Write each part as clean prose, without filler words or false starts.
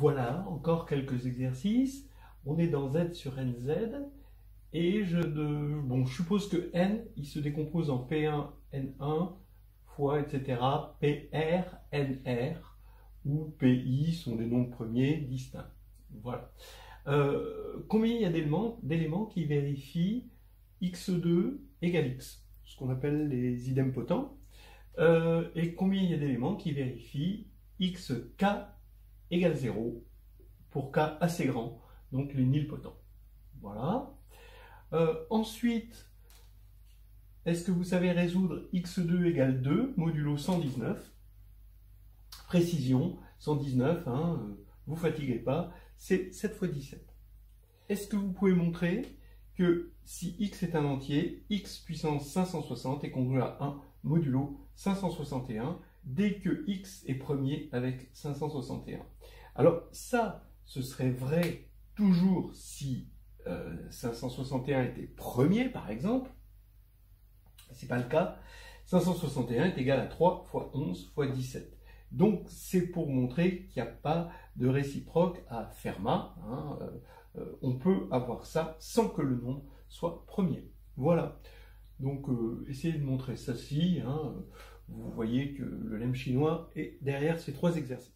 Voilà, encore quelques exercices. On est dans Z sur NZ. Et je suppose que N, il se décompose en P1, N1, fois, etc., PR, NR, où PI sont des nombres premiers distincts. Voilà. Combien il y a d'éléments qui vérifient x2 égale x, ce qu'on appelle les idempotents, et combien il y a d'éléments qui vérifient xk égale 0 pour k assez grand, donc les nilpotents. Voilà. Ensuite, est-ce que vous savez résoudre x2 égale 2 modulo 119? Précision, 119, vous fatiguez pas, c'est 7 fois 17. Est-ce que vous pouvez montrer que si x est un entier, x puissance 560 est congruent à 1 modulo 561 dès que x est premier avec 561? Alors ça, ce serait vrai toujours si 561 était premier, par exemple. Ce n'est pas le cas. 561 est égal à 3 fois 11 fois 17. Donc, c'est pour montrer qu'il n'y a pas de réciproque à Fermat. On peut avoir ça sans que le nombre soit premier. Voilà. Donc, essayez de montrer ceci. Vous voyez que le lemme chinois est derrière ces trois exercices.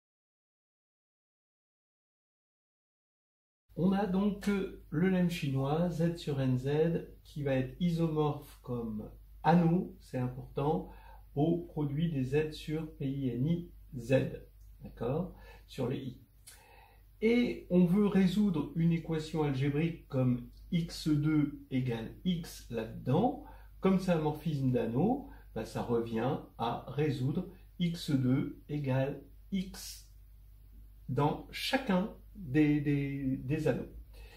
On a donc le lemme chinois, Z sur NZ, qui va être isomorphe comme anneau, c'est important, au produit des Z sur PINI Z, d'accord, sur les I. Et on veut résoudre une équation algébrique comme x2 égale x là-dedans. Comme c'est un morphisme d'anneau, ça revient à résoudre x2 égale x dans chacun des anneaux.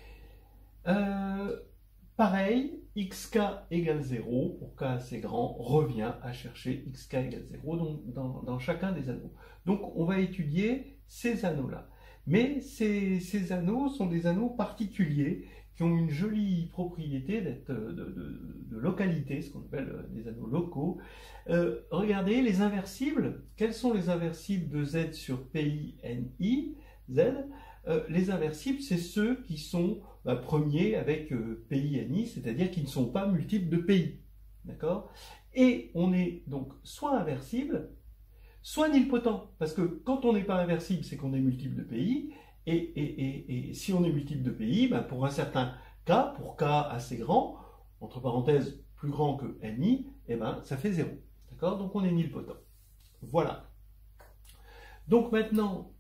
Pareil, xk égale 0, pour k assez grand, revient à chercher xk égale 0 dans chacun des anneaux. Donc on va étudier ces anneaux-là. Mais ces anneaux sont des anneaux particuliers qui ont une jolie propriété d'être de localité, ce qu'on appelle des anneaux locaux. Regardez les inversibles. Quels sont les inversibles de Z sur PINI Z? Les inversibles, c'est ceux qui sont premiers avec PINI, c'est-à-dire qui ne sont pas multiples de PI. D'accord? Et on est donc soit inversible, soit nilpotent. Parce que quand on n'est pas inversible, c'est qu'on est multiple de PI. Et si on est multiple de PI, pour un certain K, pour K assez grand, entre parenthèses plus grand que NI, ça fait 0. D'accord? Donc on est nilpotent. Voilà. Donc maintenant,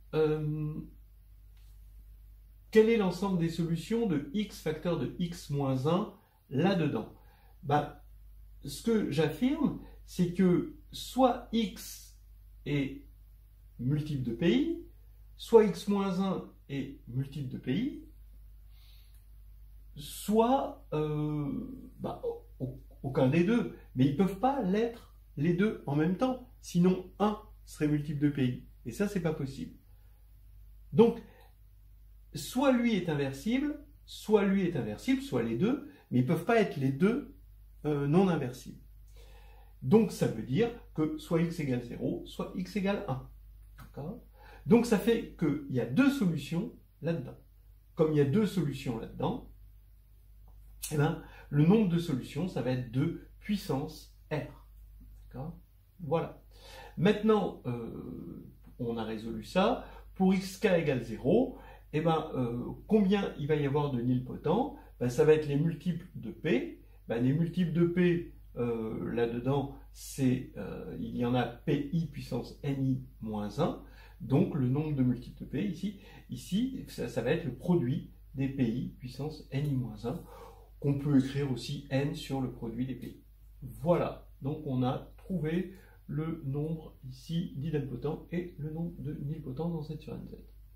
quel est l'ensemble des solutions de x facteur de x moins 1 là-dedans? Ce que j'affirme, c'est que soit x est multiple de PI, soit x moins 1 est multiple de PI, soit aucun des deux. Mais ils ne peuvent pas l'être les deux en même temps. Sinon, 1 serait multiple de PI. Et ça, c'est pas possible. Donc, soit lui est inversible, soit les deux, mais ils ne peuvent pas être les deux non inversibles. Donc ça veut dire que soit x égale 0, soit x égale 1. D'accord? Donc ça fait qu'il y a deux solutions là-dedans. Comme il y a deux solutions là-dedans, le nombre de solutions, ça va être 2 puissance R. D'accord? Voilà. Maintenant, on a résolu ça. Pour xk égale 0, combien il va y avoir de nilpotents? Ça va être les multiples de P. Les multiples de P, là-dedans, il y en a PI puissance NI moins 1. Donc, le nombre de multiples de P, ici ça va être le produit des PI puissance NI moins 1, qu'on peut écrire aussi N sur le produit des PI. Voilà. Donc, on a trouvé le nombre ici d'idempotents et le nombre de nilpotents dans Z sur NZ.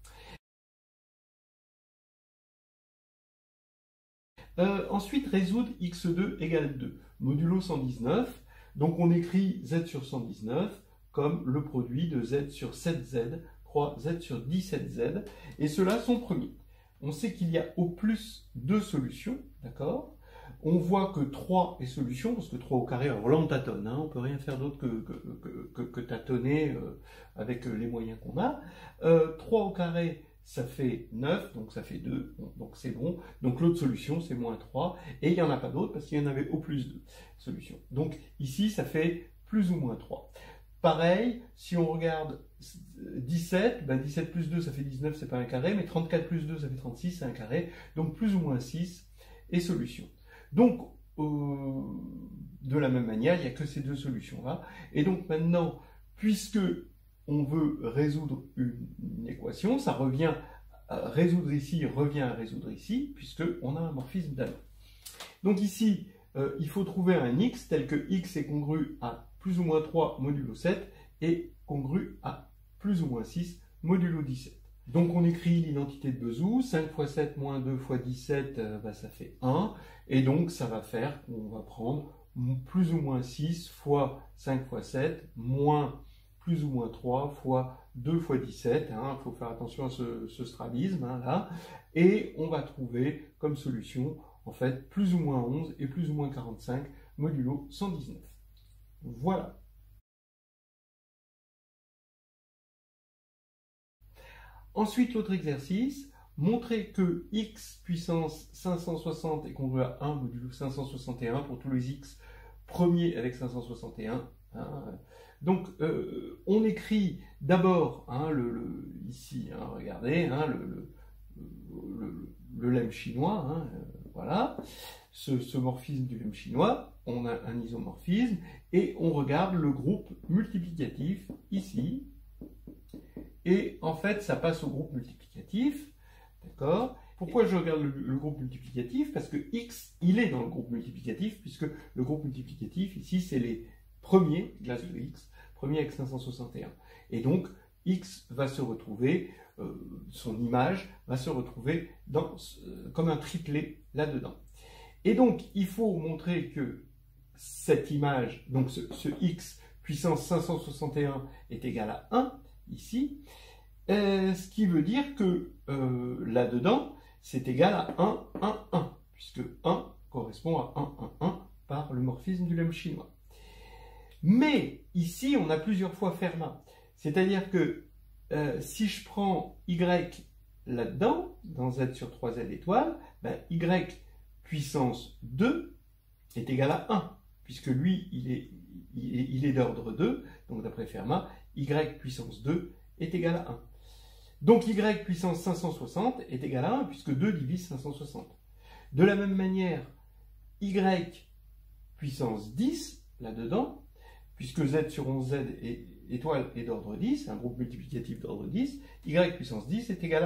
Ensuite, résoudre x2 égale 2, modulo 119. Donc on écrit z sur 119 comme le produit de z sur 7z croix z sur 17z, et ceux-là sont premiers. On sait qu'il y a au plus deux solutions, d'accord? On voit que 3 est solution, parce que 3 au carré, alors là on tâtonne, on ne peut rien faire d'autre que tâtonner avec les moyens qu'on a. 3 au carré, ça fait 9, donc ça fait 2, bon, donc c'est bon. Donc l'autre solution, c'est moins 3, et il n'y en a pas d'autre parce qu'il y en avait au plus de solutions. Donc ici, ça fait plus ou moins 3. Pareil, si on regarde 17, ben 17 plus 2, ça fait 19, c'est pas un carré, mais 34 plus 2, ça fait 36, c'est un carré, donc plus ou moins 6 est solution. Donc, de la même manière, il n'y a que ces deux solutions-là. Et donc maintenant, puisque on veut résoudre une équation, ça revient à résoudre ici, revient à résoudre ici, puisqu'on a un morphisme d'anneau. Donc ici, il faut trouver un x tel que x est congru à plus ou moins 3 modulo 7 et congru à plus ou moins 6 modulo 17. Donc on écrit l'identité de Bezout, 5 fois 7 moins 2 fois 17, ça fait 1, et donc ça va faire qu'on va prendre plus ou moins 6 fois 5 fois 7, moins plus ou moins 3 fois 2 fois 17, il faut faire attention à ce strabisme, là, et on va trouver comme solution, en fait, plus ou moins 11 et plus ou moins 45 modulo 119. Voilà. Ensuite, l'autre exercice, montrer que x puissance 560 est congru à 1 modulo 561 pour tous les x premiers avec 561. Donc, on écrit d'abord, ici, regardez, le lemme chinois, voilà, ce morphisme du lemme chinois, on a un isomorphisme, et on regarde le groupe multiplicatif, ici, et en fait, ça passe au groupe multiplicatif, d'accord? Pourquoi je regarde le groupe multiplicatif? Parce que x, il est dans le groupe multiplicatif, puisque le groupe multiplicatif, ici, c'est les premiers, glace de x, premier avec 561. Et donc, x va se retrouver, son image va se retrouver comme un triplet là-dedans. Et donc, il faut montrer que cette image, donc ce x puissance 561 est égal à 1, ici, ce qui veut dire que là-dedans, c'est égal à 1, 1, 1, puisque 1 correspond à 1, 1, 1 par le morphisme du lemme chinois. Mais ici, on a plusieurs fois Fermat. C'est-à-dire que si je prends y là-dedans, dans z sur 3z étoiles, y puissance 2 est égal à 1, puisque lui, il est d'ordre 2, donc d'après Fermat, y puissance 2 est égal à 1. Donc y puissance 560 est égal à 1, puisque 2 divise 560. De la même manière, y puissance 10, là-dedans, puisque z sur 11z étoile est d'ordre 10, un groupe multiplicatif d'ordre 10, y puissance 10 est égal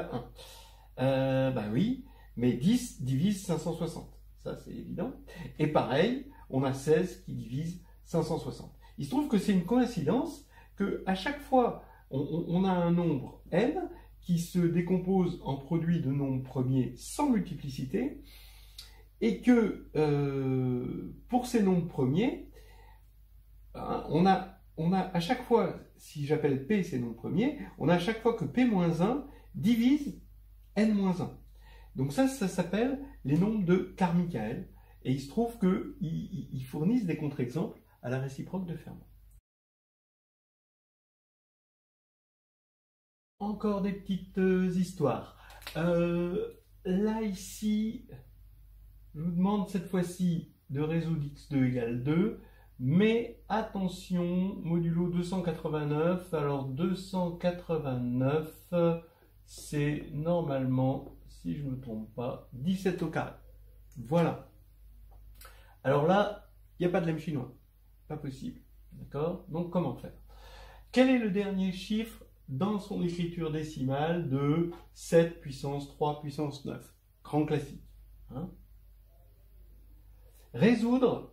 à 1. Oui, mais 10 divise 560, ça c'est évident. Et pareil, on a 16 qui divise 560. Il se trouve que c'est une coïncidence qu'à chaque fois, on a un nombre n qui se décompose en produit de nombres premiers sans multiplicité, et que pour ces nombres premiers, on a à chaque fois, si j'appelle P ces nombres premiers, on a à chaque fois que P-1 divise N-1. Donc ça s'appelle les nombres de Carmichael, et il se trouve qu'ils fournissent des contre-exemples à la réciproque de Fermat. Encore des petites histoires. Là, ici, je vous demande cette fois-ci de résoudre x2 égale 2, mais attention, modulo 289, alors 289, c'est normalement, si je ne me trompe pas, 17 au carré. Voilà. Alors là, il n'y a pas de lemme chinois. Pas possible. D'accord? Donc comment faire? Quel est le dernier chiffre dans son écriture décimale de 7 puissance 3 puissance 9? Grand classique. Résoudre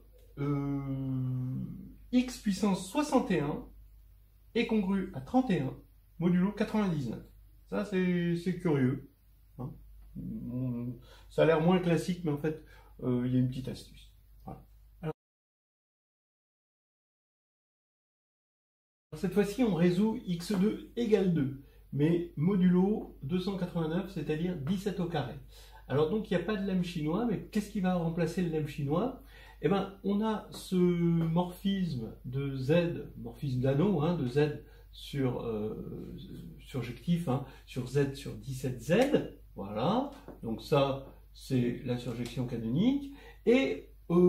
x puissance 61 est congru à 31 modulo 99. Ça, c'est curieux. Ça a l'air moins classique, mais en fait, il y a une petite astuce. Voilà. Alors, cette fois-ci, on résout x2 égale 2, mais modulo 289, c'est-à-dire 17 au carré. Alors donc, il n'y a pas de lemme chinois, mais qu'est-ce qui va remplacer le lemme chinois? Eh bien, on a ce morphisme de z, morphisme d'anneau, de z surjectif, hein, sur Z sur 17Z. Voilà, donc ça, c'est la surjection canonique. Et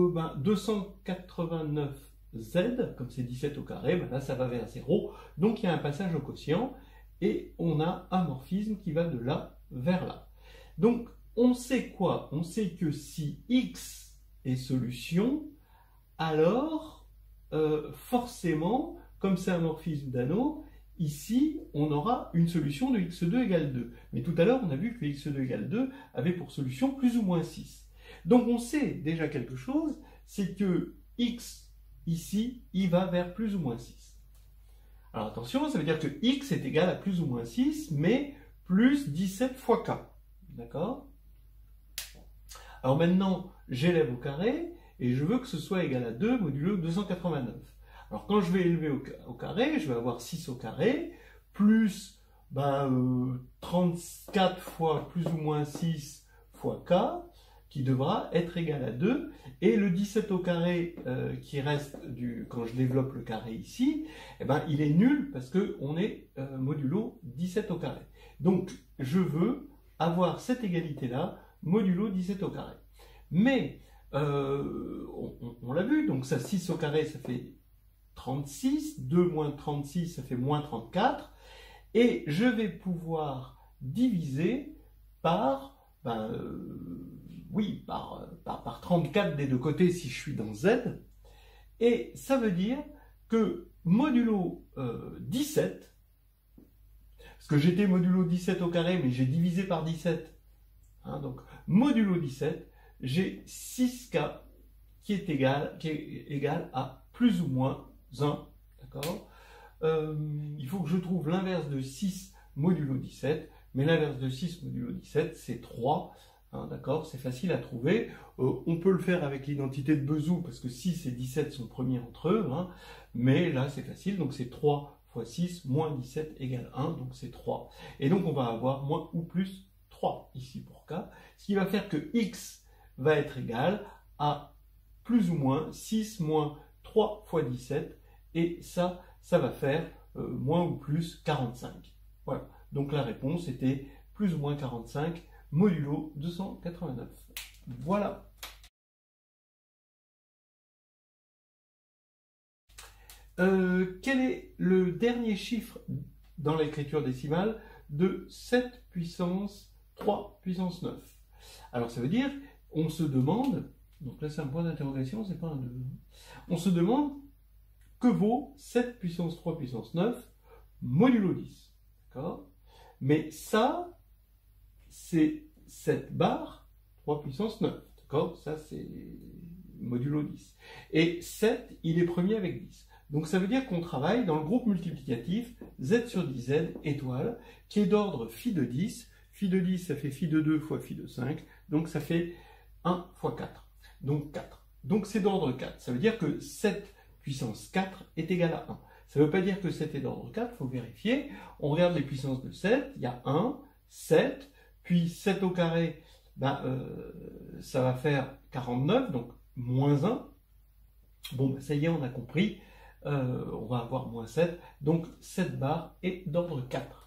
289Z, comme c'est 17 au carré, ben là, ça va vers 0. Donc, il y a un passage au quotient. Et on a un morphisme qui va de là vers là. Donc, on sait quoi? On sait que si X est solution, alors, forcément, comme c'est un morphisme d'anneau, ici, on aura une solution de x2 égale 2. Mais tout à l'heure, on a vu que x2 égale 2 avait pour solution plus ou moins 6. Donc, on sait déjà quelque chose, c'est que x, ici, il va vers plus ou moins 6. Alors attention, ça veut dire que x est égal à plus ou moins 6, mais plus 17 fois k. D'accord? Alors maintenant, j'élève au carré, et je veux que ce soit égal à 2 modulo 289. Alors quand je vais élever au carré, je vais avoir 6 au carré, plus 34 fois plus ou moins 6 fois k, qui devra être égal à 2, et le 17 au carré qui reste quand je développe le carré ici, eh ben, il est nul parce qu'on est modulo 17 au carré. Donc je veux avoir cette égalité-là, modulo 17 au carré. Mais, on l'a vu, donc ça 6 au carré, ça fait 36, 2 moins 36, ça fait moins 34, et je vais pouvoir diviser par, par 34 des deux côtés si je suis dans Z, et ça veut dire que modulo 17, parce que j'étais modulo 17 au carré, mais j'ai divisé par 17, hein, donc modulo 17, j'ai 6K qui est égal à plus ou moins 1, d'accord? Il faut que je trouve l'inverse de 6 modulo 17, mais l'inverse de 6 modulo 17, c'est 3, hein, d'accord? C'est facile à trouver. On peut le faire avec l'identité de Bezout, parce que 6 et 17 sont premiers entre eux, hein, mais là c'est facile, donc c'est 3 fois 6 moins 17 égale 1, donc c'est 3. Et donc on va avoir moins ou plus 3 ici pour K, ce qui va faire que X va être égal à plus ou moins 6 moins 3 fois 17, et ça va faire moins ou plus 45. Voilà, donc la réponse était plus ou moins 45 modulo 289. Voilà. Quel est le dernier chiffre dans l'écriture décimale de 7 puissance 3 puissance 9? Alors ça veut dire, on se demande, donc là c'est un point d'interrogation, c'est pas un 2. On se demande que vaut 7 puissance 3 puissance 9 modulo 10. D'accord? Mais ça, c'est 7 bar 3 puissance 9. D'accord? Ça c'est modulo 10. Et 7, il est premier avec 10. Donc ça veut dire qu'on travaille dans le groupe multiplicatif z sur 10z étoile, qui est d'ordre phi de 10. Phi de 10, ça fait phi de 2 fois phi de 5, donc ça fait 1 fois 4, donc 4. Donc c'est d'ordre 4, ça veut dire que 7 puissance 4 est égal à 1. Ça ne veut pas dire que 7 est d'ordre 4, il faut vérifier. On regarde les puissances de 7, il y a 1, 7, puis 7 au carré, ça va faire 49, donc moins 1. Bon, ça y est, on a compris, on va avoir moins 7, donc 7 bar est d'ordre 4.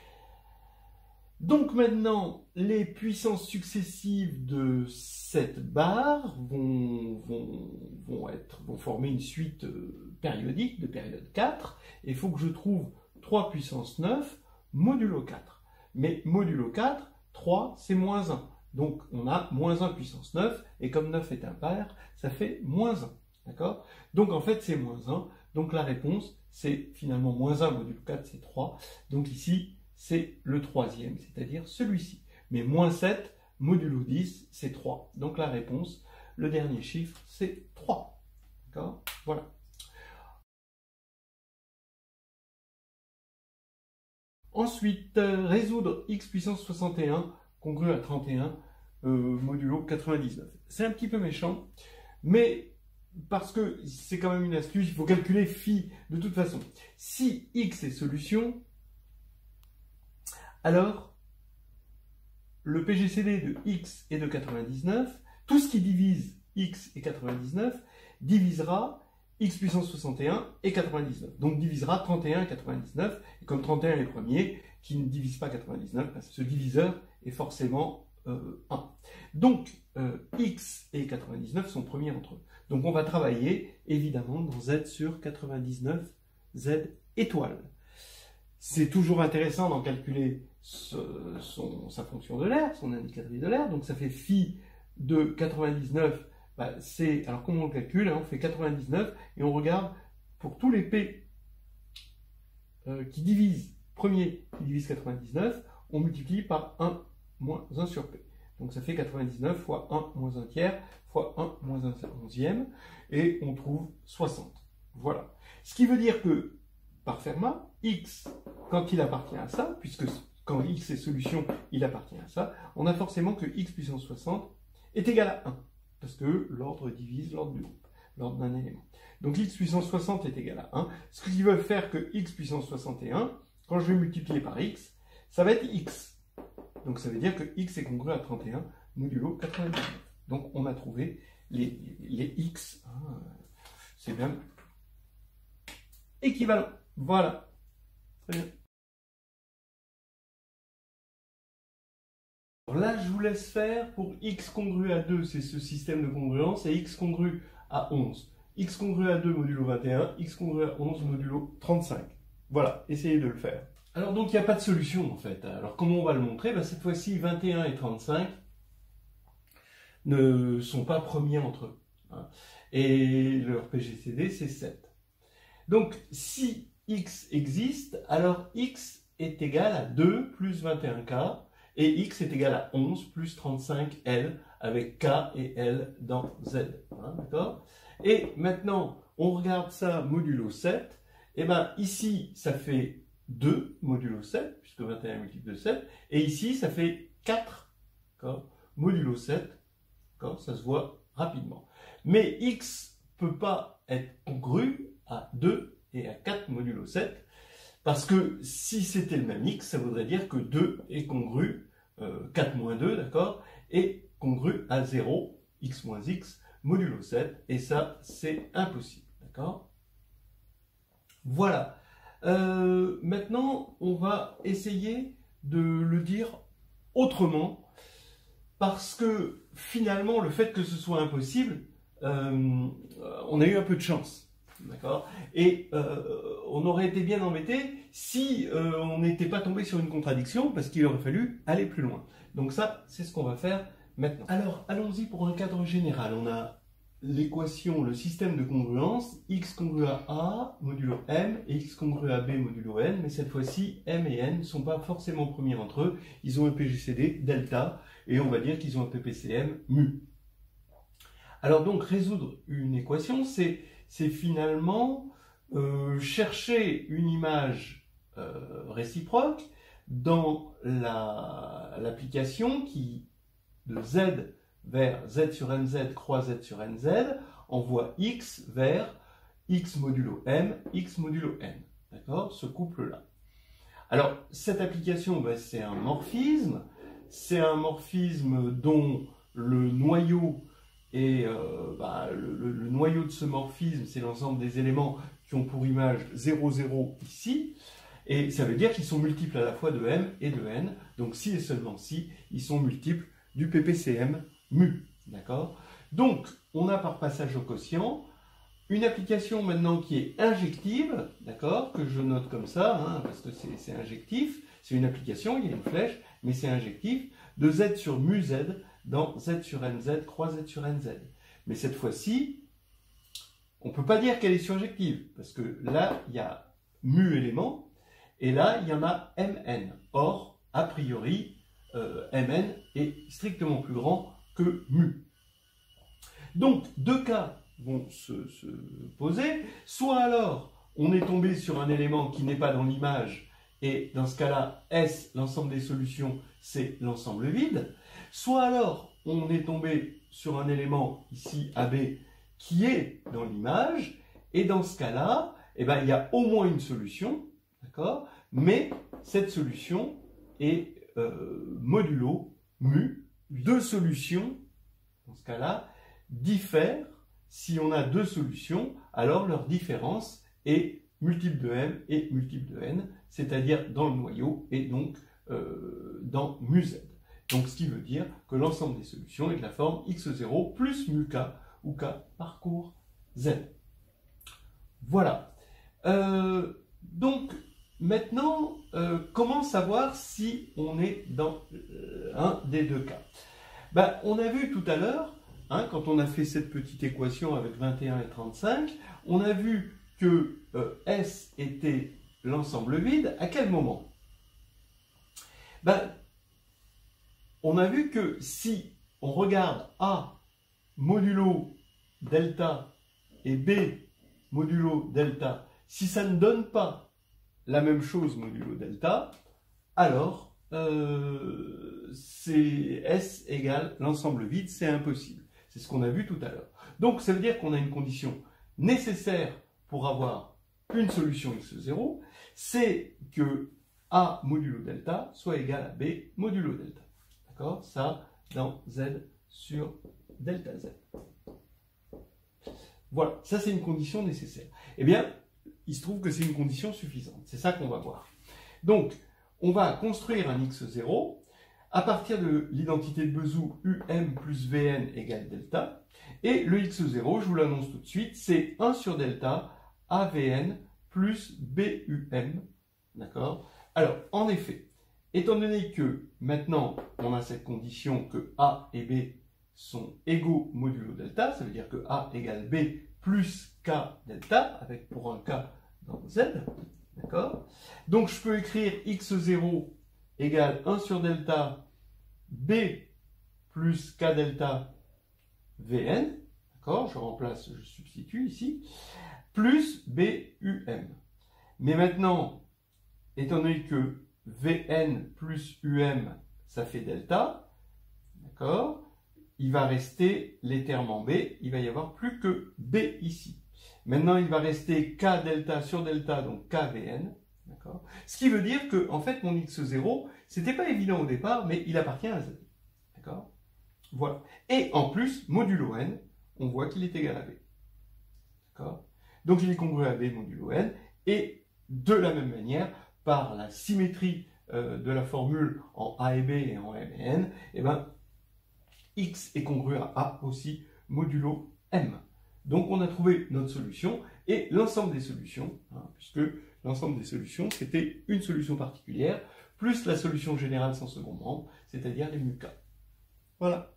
Donc maintenant, les puissances successives de cette barre vont former une suite périodique de période 4. Et il faut que je trouve 3 puissance 9 modulo 4. Mais modulo 4, 3, c'est moins 1. Donc on a moins 1 puissance 9, et comme 9 est impair, ça fait moins 1. D'accord? Donc en fait, c'est moins 1. Donc la réponse, c'est finalement moins 1 modulo 4, c'est 3. Donc ici, c'est le troisième, c'est-à-dire celui-ci. Mais moins 7 modulo 10, c'est 3. Donc la réponse, le dernier chiffre, c'est 3. D'accord? Voilà. Ensuite, résoudre x puissance 61 congru à 31 modulo 99. C'est un petit peu méchant, mais parce que c'est quand même une astuce, il faut calculer phi de toute façon. Si x est solution, alors, le PGCD de x est de 99, tout ce qui divise x et 99 divisera x puissance 61 et 99. Donc divisera 31 et 99. Et comme 31 est le premier, qui ne divise pas 99, ce diviseur est forcément 1. Donc x et 99 sont premiers entre eux. Donc on va travailler évidemment dans z sur 99, z étoile. C'est toujours intéressant d'en calculer sa fonction de l'air, son indicatrice de l'air. Donc ça fait phi de 99. Alors comment on le calcule, hein? On fait 99 et on regarde pour tous les p qui divisent, premier qui divise 99, on multiplie par 1 moins 1 sur p. Donc ça fait 99 fois 1 moins 1 tiers fois 1 moins 1 onzième et on trouve 60. Voilà. Ce qui veut dire que par Fermat, x, quand il appartient à ça, puisque quand x est solution, il appartient à ça, on a forcément que x puissance 60 est égal à 1. Parce que l'ordre divise l'ordre du groupe, l'ordre d'un élément. Donc x puissance 60 est égal à 1, ce qui veut faire que x puissance 61, quand je vais multiplier par x, ça va être x. Donc ça veut dire que x est congru à 31 modulo 99. Donc on a trouvé les x, hein, c'est bien équivalent. Voilà. Très bien. Alors là, je vous laisse faire pour x congru à 2, c'est ce système de congruence, et x congru à 11. X congru à 2 modulo 21, x congru à 11 modulo 35. Voilà, essayez de le faire. Alors donc, il n'y a pas de solution en fait. Alors comment on va le montrer? Cette fois-ci, 21 et 35 ne sont pas premiers entre eux. Hein. Et leur PGCD, c'est 7. Donc, si x existe, alors x est égal à 2 plus 21k, et x est égal à 11 plus 35L, avec k et L dans Z. Hein, d'accord? Et maintenant, on regarde ça modulo 7. Et bien ici, ça fait 2 modulo 7, puisque 21 multiple de 7. Et ici, ça fait 4 modulo 7. Ça se voit rapidement. Mais x ne peut pas être congru à 2 et à 4 modulo 7. Parce que si c'était le même x, ça voudrait dire que 2 est congru, 4 moins 2, d'accord, est congru à 0, x moins x, modulo 7, et ça, c'est impossible, d'accord. Voilà. Maintenant, on va essayer de le dire autrement, parce que finalement, le fait que ce soit impossible, on a eu un peu de chance. D'accord. Et on aurait été bien embêté si on n'était pas tombé sur une contradiction, parce qu'il aurait fallu aller plus loin. Donc ça, c'est ce qu'on va faire maintenant. Alors, allons-y pour un cadre général. On a l'équation, le système de congruence, x congru à a modulo m et x congru à b modulo n, mais cette fois-ci, m et n ne sont pas forcément premiers entre eux. Ils ont un PGCD delta, et on va dire qu'ils ont un PPCM mu. Alors donc, résoudre une équation, c'est finalement chercher une image réciproque dans l'application qui, de z vers z sur nz croix z sur nz, envoie x vers x modulo m, x modulo n. D'accord? Ce couple-là. Alors, cette application, c'est un morphisme. C'est un morphisme dont le noyau et le noyau de ce morphisme, c'est l'ensemble des éléments qui ont pour image 0, 0 ici. Et ça veut dire qu'ils sont multiples à la fois de m et de n. Donc si et seulement si, ils sont multiples du PPCM mu. D'accord? Donc, on a par passage au quotient une application maintenant qui est injective, d'accord, que je note comme ça, hein, parce que c'est injectif. C'est une application, il y a une flèche, mais c'est injectif, de z sur mu z dans z sur nz croix z sur nz. Mais cette fois-ci, on ne peut pas dire qu'elle est surjective, parce que là, il y a mu éléments, et là, il y en a mn. Or, a priori, mn est strictement plus grand que mu. Donc, deux cas vont se poser. Soit alors, on est tombé sur un élément qui n'est pas dans l'image, et dans ce cas-là, S, l'ensemble des solutions, c'est l'ensemble vide. Soit alors, on est tombé sur un élément, ici AB, qui est dans l'image, et dans ce cas-là, il y a au moins une solution, d'accord, mais cette solution est modulo mu. Deux solutions, dans ce cas-là, diffèrent si on a deux solutions alors leur différence est multiple de m et multiple de n, c'est-à-dire dans le noyau et donc dans mu-z. Donc ce qui veut dire que l'ensemble des solutions est de la forme x0 plus mu-k, où k parcourt z. Voilà. Donc maintenant, comment savoir si on est dans un des deux cas? Ben, on a vu tout à l'heure, hein, quand on a fait cette petite équation avec 21 et 35, on a vu que S était l'ensemble vide. À quel moment? Ben, on a vu que si on regarde A modulo delta et B modulo delta, si ça ne donne pas la même chose modulo delta, alors c'est S égale l'ensemble vide, c'est impossible. C'est ce qu'on a vu tout à l'heure. Donc ça veut dire qu'on a une condition nécessaire pour avoir une solution x0, c'est que A modulo delta soit égal à B modulo delta. D'accord? Ça dans Z sur delta Z. Voilà, ça c'est une condition nécessaire. Eh bien, il se trouve que c'est une condition suffisante. C'est ça qu'on va voir. Donc, on va construire un x0 à partir de l'identité de Bezout UM plus VN égale delta. Et le x0, je vous l'annonce tout de suite, c'est 1 sur delta AVN plus BUM. D'accord? Alors, en effet, étant donné que maintenant on a cette condition que A et B sont égaux modulo delta, ça veut dire que A égale B plus K delta, avec pour un K dans Z, d'accord? Donc je peux écrire x0 égale 1 sur delta B plus K delta Vn, d'accord? Je remplace, je substitue ici, plus BUM. Mais maintenant, étant donné que Vn plus UM, ça fait delta, d'accord? Il va rester les termes en B, il va y avoir plus que B ici. Maintenant, il va rester K delta sur delta, donc KVN, d'accord? Ce qui veut dire que, en fait, mon x0, c'était pas évident au départ, mais il appartient à Z, d'accord? Voilà. Et en plus, modulo n, on voit qu'il est égal à B, d'accord? Donc, il est congruent à B modulo n, et de la même manière, par la symétrie de la formule en A et B et en M et N, eh ben, X est congruent à A aussi modulo M. Donc on a trouvé notre solution et l'ensemble des solutions, hein, puisque l'ensemble des solutions c'était une solution particulière plus la solution générale sans second membre, c'est-à-dire les mu-k. Voilà.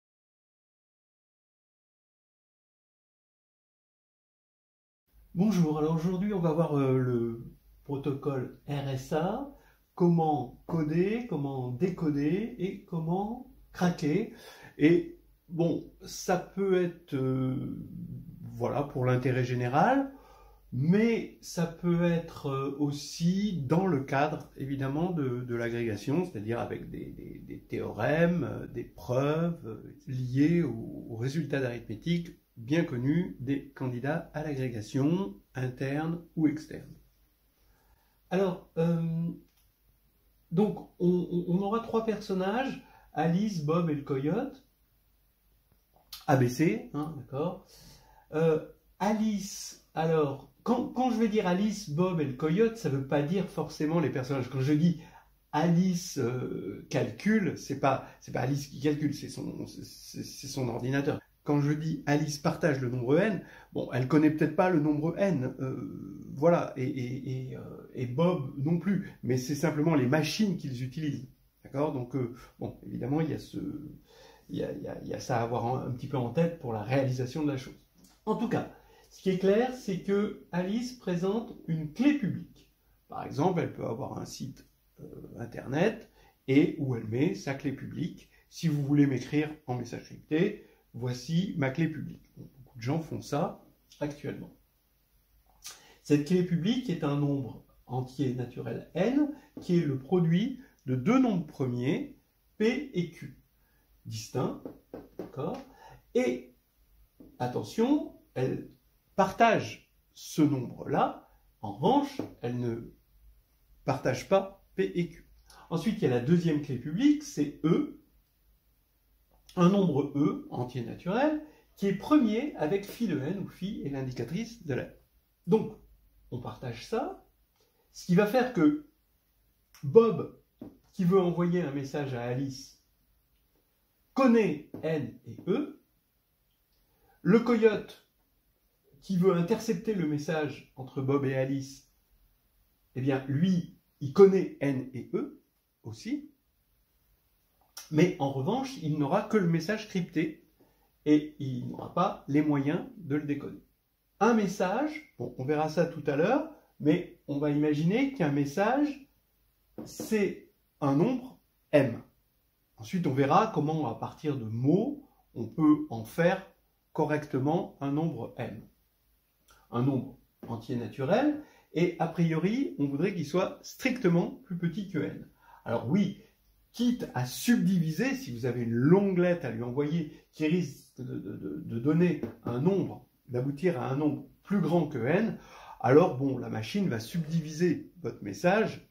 Bonjour, alors aujourd'hui on va voir le protocole RSA, comment coder, comment décoder et comment craquer. Et bon, ça peut être voilà, pour l'intérêt général, mais ça peut être aussi dans le cadre évidemment de l'agrégation, c'est-à-dire avec des théorèmes, des preuves liées aux résultats d'arithmétique bien connus des candidats à l'agrégation, interne ou externe. Alors, donc on aura trois personnages, Alice, Bob et le coyote. ABC, hein, d'accord. Alice, alors, quand je vais dire Alice, Bob et le coyote, ça ne veut pas dire forcément les personnages. Quand je dis Alice calcule, c'est pas Alice qui calcule, c'est son ordinateur. Quand je dis Alice partage le nombre n, bon, elle connaît peut-être pas le nombre n, voilà, et Bob non plus, mais c'est simplement les machines qu'ils utilisent, d'accord? Donc, bon, évidemment, il y a ça à avoir un petit peu en tête pour la réalisation de la chose. En tout cas, ce qui est clair, c'est que Alice présente une clé publique. Par exemple, elle peut avoir un site internet et où elle met sa clé publique. Si vous voulez m'écrire en message crypté, voici ma clé publique. Beaucoup de gens font ça actuellement. Cette clé publique est un nombre entier naturel n qui est le produit de deux nombres premiers, P et Q, distincts, d'accord? Et attention, elle partage ce nombre-là. En revanche, elle ne partage pas P et Q. Ensuite, il y a la deuxième clé publique, c'est E, un nombre E, entier naturel, qui est premier avec phi de n, où phi est l'indicatrice de n. Donc, on partage ça, ce qui va faire que Bob, qui veut envoyer un message à Alice, connaît n et e. Le coyote, qui veut intercepter le message entre Bob et Alice, eh bien, lui, il connaît n et e aussi. Mais en revanche, il n'aura que le message crypté et il n'aura pas les moyens de le décoder. Un message, bon, on verra ça tout à l'heure, mais on va imaginer qu'un message, c'est un nombre m. Ensuite, on verra comment, à partir de mots, on peut en faire correctement un nombre m. Un nombre entier naturel, et a priori, on voudrait qu'il soit strictement plus petit que n. Alors oui, quitte à subdiviser, si vous avez une longue lettre à lui envoyer qui risque de donner un nombre, d'aboutir à un nombre plus grand que n, alors bon, la machine va subdiviser votre message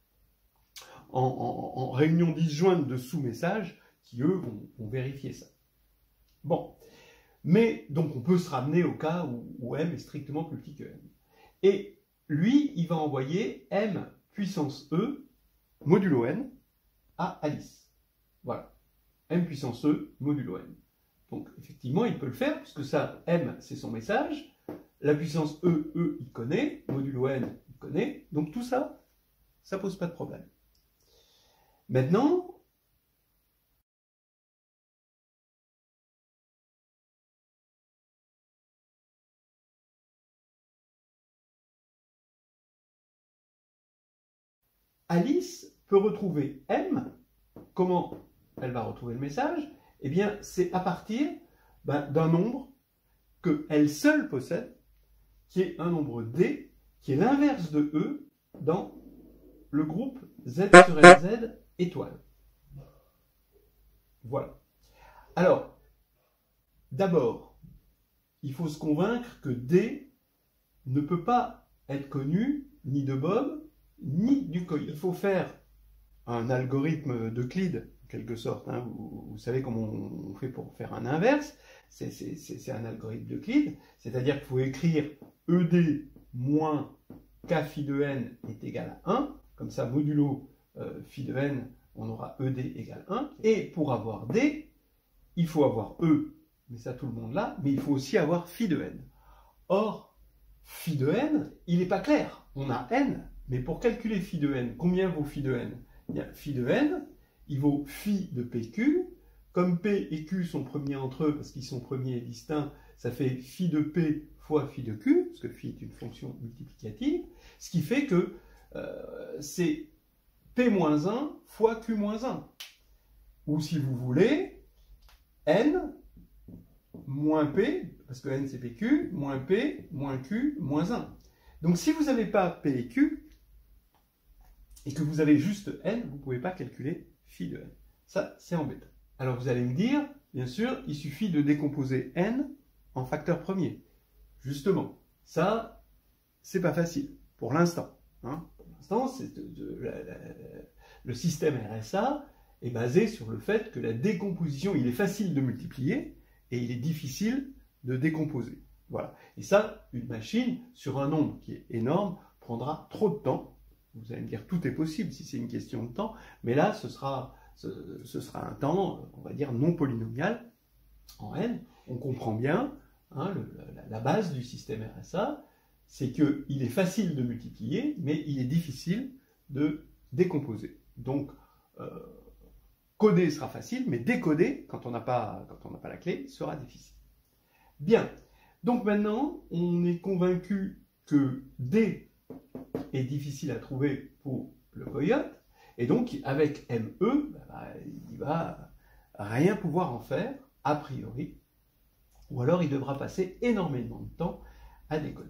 en réunions disjointes de sous-messages qui, eux, vont vérifier ça. Bon, mais donc on peut se ramener au cas où m est strictement plus petit que n. Et lui, il va envoyer m puissance e modulo n à Alice. Voilà. M puissance E modulo n. Donc, effectivement, il peut le faire, puisque ça, M, c'est son message. La puissance E, il connaît. Modulo n, il connaît. Donc, tout ça, ça pose pas de problème. Maintenant, Alice peut retrouver M. Comment elle va retrouver le message? Eh bien, c'est à partir d'un nombre qu'elle seule possède, qui est un nombre D, qui est l'inverse de E dans le groupe Z sur LZ étoile. Voilà. Alors, d'abord, il faut se convaincre que D ne peut pas être connu ni de Bob, ni du coyote. Il faut faire un algorithme d'Euclide, en quelque sorte. Hein. Vous savez comment on fait pour faire un inverse. C'est un algorithme d'Euclide. C'est-à-dire qu'il faut écrire ED moins K phi de n est égal à 1. Comme ça, modulo phi de n, on aura ED égale 1. Et pour avoir D, il faut avoir E, mais ça tout le monde l'a, mais il faut aussi avoir phi de n. Or, phi de n, il n'est pas clair. On a n, mais pour calculer phi de n, combien vaut phi de n? Eh bien, phi de n, il vaut phi de pq. Comme p et q sont premiers entre eux, parce qu'ils sont premiers et distincts, ça fait phi de p fois phi de q, parce que phi est une fonction multiplicative, ce qui fait que c'est p-1 fois q-1. Ou si vous voulez, n moins p, parce que n c'est pq, moins p, moins q, moins 1. Donc si vous n'avez pas p et q, et que vous avez juste n, vous ne pouvez pas calculer phi de n. Ça, c'est embêtant. Alors vous allez me dire, bien sûr, il suffit de décomposer n en facteur premier. Justement, ça, c'est pas facile, pour l'instant. Hein. Pour l'instant, le système RSA est basé sur le fait que la décomposition, il est facile de multiplier, et il est difficile de décomposer. Voilà. Et ça, une machine, sur un nombre qui est énorme, prendra trop de temps. Vous allez me dire, tout est possible si c'est une question de temps, mais là, ce sera un temps, on va dire, non polynomial, en n. On comprend bien, hein, la base du système RSA, c'est qu'il est facile de multiplier, mais il est difficile de décomposer. Donc, coder sera facile, mais décoder, quand on n'a pas la clé, sera difficile. Bien, donc maintenant, on est convaincu que D est difficile à trouver pour le coyote, et donc avec ME, il va rien pouvoir en faire, a priori, ou alors il devra passer énormément de temps à décoder.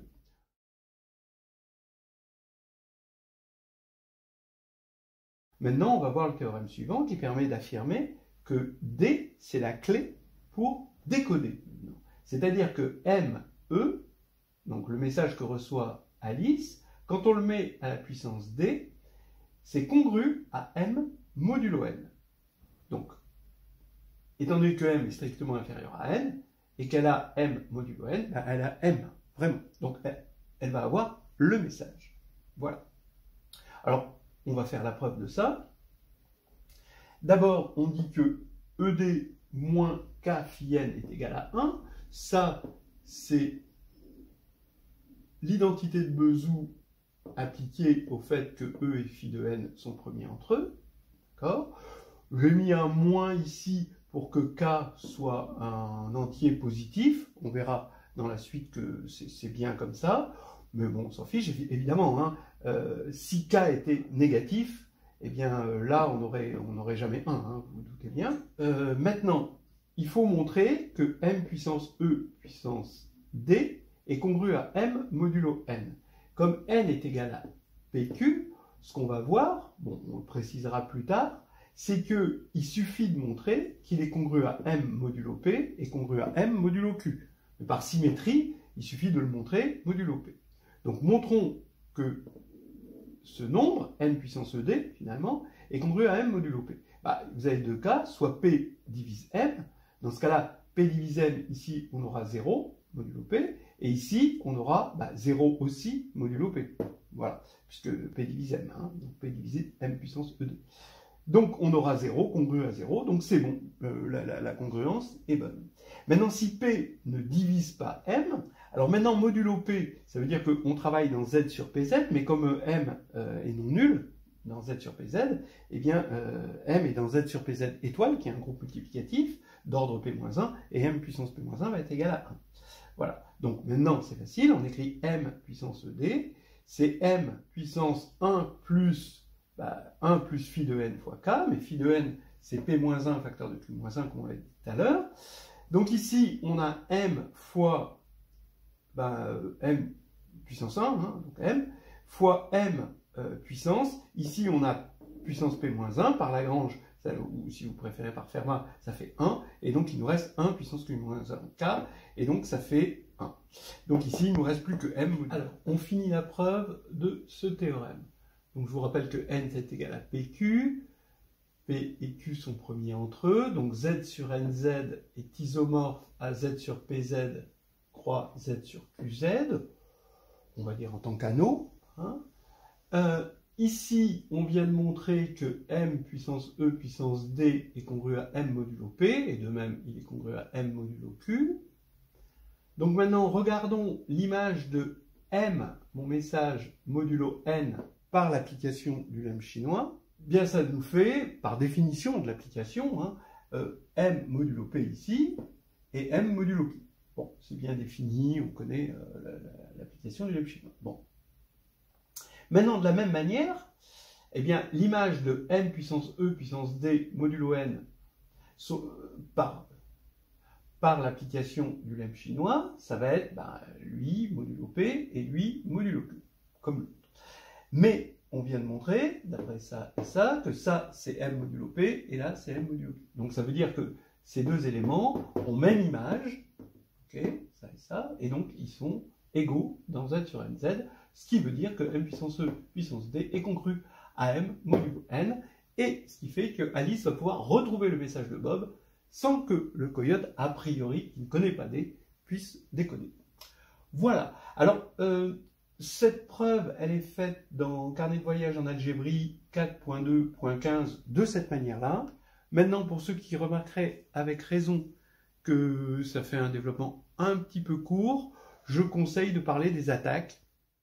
Maintenant, on va voir le théorème suivant qui permet d'affirmer que D, c'est la clé pour décoder. C'est-à-dire que ME, donc le message que reçoit Alice, quand on le met à la puissance D, c'est congru à M modulo N. Donc, étant donné que M est strictement inférieur à N, et qu'elle a m modulo n, ben, elle a m, vraiment. Donc elle va avoir le message. Voilà. Alors, on va faire la preuve de ça. D'abord, on dit que ED moins K phi n est égal à 1. Ça, c'est l'identité de Bezout appliquée au fait que E et phi de n sont premiers entre eux. D'accord ? J'ai mis un moins ici pour que K soit un entier positif. On verra dans la suite que c'est bien comme ça. Mais bon, on s'en fiche, évidemment. Hein. Si K était négatif, eh bien là, on n'aurait jamais 1, hein, vous vous doutez bien. Maintenant, il faut montrer que m puissance E puissance D est congru à m modulo n. Comme n est égal à PQ, ce qu'on va voir, bon, on le précisera plus tard, c'est qu'il suffit de montrer qu'il est congru à m modulo P et congru à m modulo Q. Mais par symétrie, il suffit de le montrer modulo P. Donc montrons que ce nombre, n puissance ED, finalement, est congru à m modulo P. Bah, vous avez deux cas, soit P divise m. Dans ce cas-là, P divise m, ici, on aura 0 modulo P. Et ici, on aura 0 aussi modulo P. Voilà, puisque P divise m, hein, donc P divise m puissance ED. Donc on aura 0, congru à 0, donc c'est bon, la congruence est bonne. Maintenant, si P ne divise pas M, alors maintenant modulo P, ça veut dire qu'on travaille dans Z sur PZ, mais comme M est non nul dans Z sur PZ, eh bien M est dans Z sur PZ étoile, qui est un groupe multiplicatif d'ordre P-1, et M puissance P-1 va être égal à 1. Voilà, donc maintenant c'est facile, on écrit M puissance ED, c'est M puissance 1 plus 1 plus phi de n fois k, mais phi de n, c'est p-1 facteur de q-1, comme on l'a dit tout à l'heure. Donc ici, on a m fois m puissance 1, hein, donc m, fois m puissance. Ici, on a puissance p-1 par Lagrange, ou si vous préférez par Fermat, ça fait 1. Et donc, il nous reste 1 puissance q-1 k, et donc ça fait 1. Donc ici, il ne nous reste plus que m. Alors, on finit la preuve de ce théorème. Donc je vous rappelle que n est égal à PQ, P et Q sont premiers entre eux, donc Z sur NZ est isomorphe à Z sur PZ croix Z sur QZ, on va dire en tant qu'anneau. Hein. Ici, on vient de montrer que M puissance E puissance D est congru à M modulo P, et de même il est congru à M modulo Q. Donc maintenant, regardons l'image de M, mon message modulo N, par l'application du lemme chinois, bien ça nous fait, par définition de l'application, hein, M modulo P ici, et M modulo Q. Bon, c'est bien défini, on connaît l'application du lemme chinois. Bon. Maintenant, de la même manière, eh bien, l'image de M puissance E puissance D modulo N par l'application du lemme chinois, ça va être lui modulo P et lui modulo Q, comme l'autre. Mais on vient de montrer, d'après ça et ça, que ça c'est M modulo P et là c'est M modulo Q. Donc ça veut dire que ces deux éléments ont même image, okay, ça et ça, et donc ils sont égaux dans Z sur NZ, ce qui veut dire que M puissance E puissance D est congru à M modulo N, et ce qui fait que Alice va pouvoir retrouver le message de Bob sans que le coyote, a priori, qui ne connaît pas D, puisse décoder. Voilà. Alors, cette preuve, elle est faite dans Carnet de voyage en algébrie 4.2.15 de cette manière-là. Maintenant, pour ceux qui remarqueraient avec raison que ça fait un développement un petit peu court, je conseille de parler des attaques.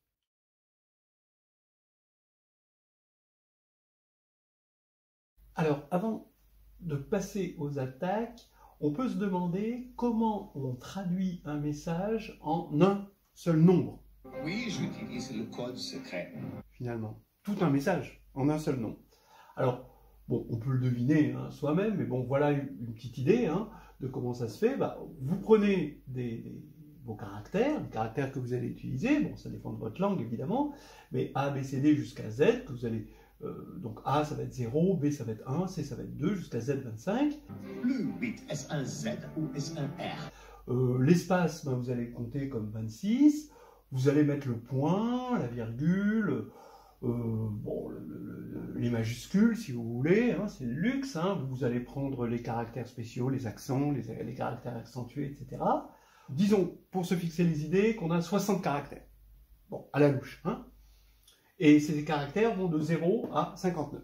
Alors, avant de passer aux attaques, on peut se demander comment on traduit un message en un seul nombre. Oui, j'utilise le code secret. Finalement, tout un message en un seul nombre. Alors, bon, on peut le deviner hein, soi-même, mais bon, voilà une petite idée hein, de comment ça se fait. Vous prenez vos caractères, les caractères que vous allez utiliser, bon, ça dépend de votre langue évidemment, mais A, B, C, D jusqu'à Z, que vous allez... donc A, ça va être 0, B, ça va être 1, C, ça va être 2, jusqu'à Z, 25. Le bit, est-ce un Z ou est-ce un R? L'espace, vous allez compter comme 26. Vous allez mettre le point, la virgule, bon, les majuscules, si vous voulez, hein, c'est le luxe, hein, vous allez prendre les caractères spéciaux, les accents, les caractères accentués, etc. Disons, pour se fixer les idées, qu'on a 60 caractères. Bon, à la louche. Hein. Et ces caractères vont de 0 à 59.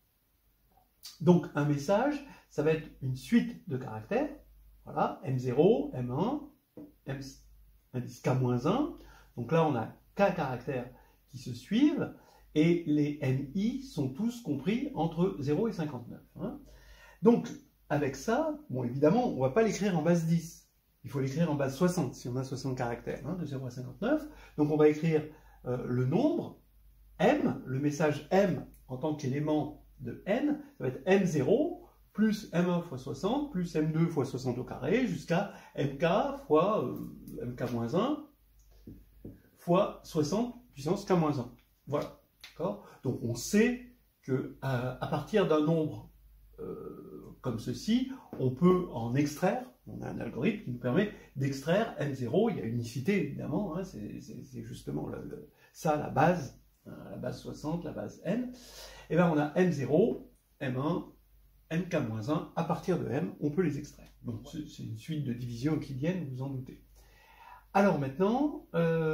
Donc, un message, ça va être une suite de caractères. Voilà, M0, M1, indice K-1. Donc là, on a K caractères qui se suivent. Et les MI sont tous compris entre 0 et 59. Hein. Donc, avec ça, bon, évidemment, on ne va pas l'écrire en base 10. Il faut l'écrire en base 60, si on a 60 caractères, hein, de 0 à 59. Donc, on va écrire le nombre M, le message M en tant qu'élément de N, ça va être M0 plus M1 fois 60 plus M2 fois 60 au carré jusqu'à MK fois MK-1 fois 60 puissance K-1. Voilà. Donc on sait que à partir d'un nombre comme ceci, on peut en extraire. On a un algorithme qui nous permet d'extraire M0. Il y a unicité évidemment, hein, c'est justement ça la base, hein, la base 60, la base N. Et bien on a M0, M1, MK-1. À partir de M, on peut les extraire. Donc c'est une suite de division euclidienne, vous vous en doutez. Alors maintenant,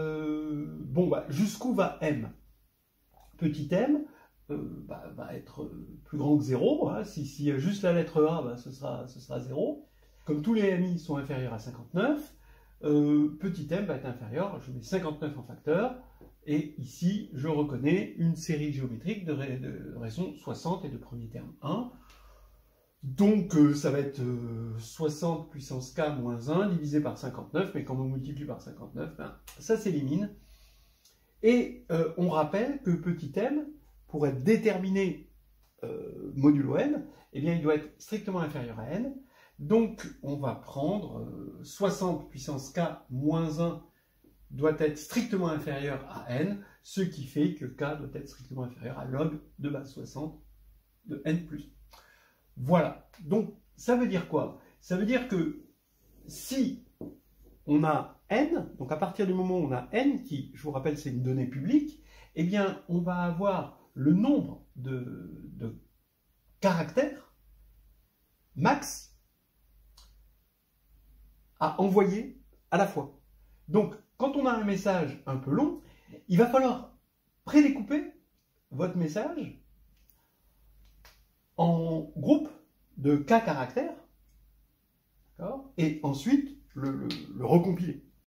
jusqu'où va M? Petit m va être plus grand que 0. Hein. Si juste la lettre A, ce sera 0. Comme tous les MI sont inférieurs à 59, petit m va être inférieur, je mets 59 en facteur, et ici, je reconnais une série géométrique de raison 60 et de premier terme 1. Donc, ça va être 60 puissance k moins 1 divisé par 59, mais quand on multiplie par 59, ça s'élimine. Et on rappelle que petit m, pour être déterminé modulo n, eh bien, il doit être strictement inférieur à n. Donc, on va prendre 60 puissance k moins 1 doit être strictement inférieur à n, ce qui fait que k doit être strictement inférieur à log de base 60 de n plus 1. Voilà. Donc, ça veut dire quoi? Ça veut dire que si on a n, donc à partir du moment où on a n, qui, je vous rappelle, c'est une donnée publique, eh bien, on va avoir le nombre de caractères max à envoyer à la fois. Donc, quand on a un message un peu long, il va falloir prédécouper votre message en groupes de k caractères, et ensuite le recompiler.